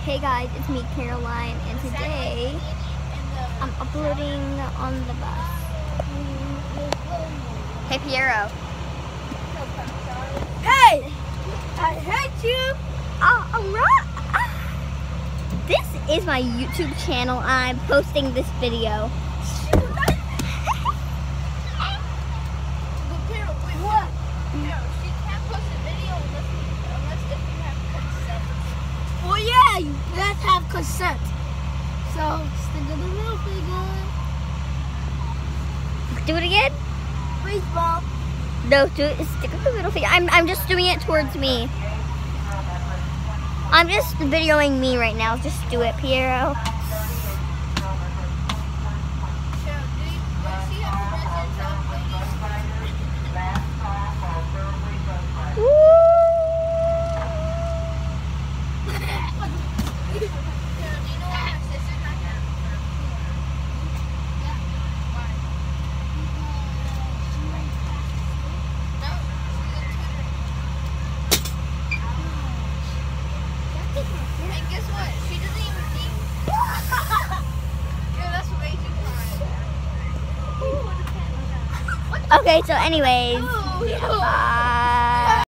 Hey guys, it's me, Caroline, and today I'm uploading on the bus. Hey Piero. Hey! I hate you! This is my YouTube channel. I'm posting this video. What? No, she can't post a video unless if you have consent. Well, yeah, you guys have consent. So, stick to the middle finger. Do it again? Please, Mom. No, stick with the middle finger. I'm just doing it towards me. I'm just videoing me right now. Just do it, Piero. And guess what? She doesn't even need. Yeah, that's way too hard. Okay, so anyways, Ooh. bye.